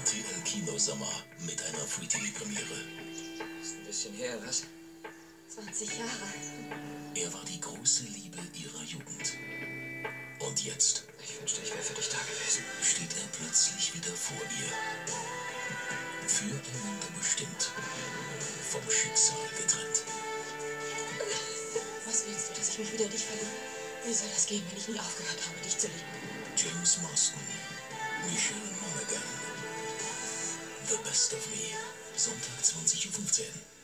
RTL-Kinosommer mit einer Free-TV-Premiere. Ist ein bisschen her, was? 20 Jahre. Er war die große Liebe ihrer Jugend. Und jetzt Ich wünschte, ich wäre für dich da gewesen. steht er plötzlich wieder vor ihr. Füreinander bestimmt, vom Schicksal getrennt. Was willst du, dass ich mich wieder dich verliebe? Wie soll das gehen, wenn ich nie aufgehört habe, dich zu lieben? James Marsden, Michelle Monaghan. The Best of Me. Sonntag 20:15 Uhr.